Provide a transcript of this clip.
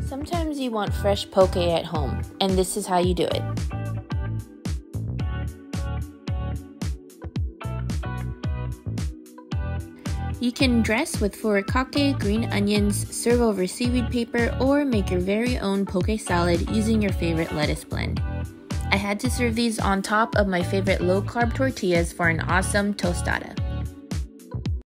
Sometimes you want fresh poke at home, and this is how you do it. You can dress with furikake, green onions, serve over seaweed paper, or make your very own poke salad using your favorite lettuce blend. I had to serve these on top of my favorite low-carb tortillas for an awesome tostada.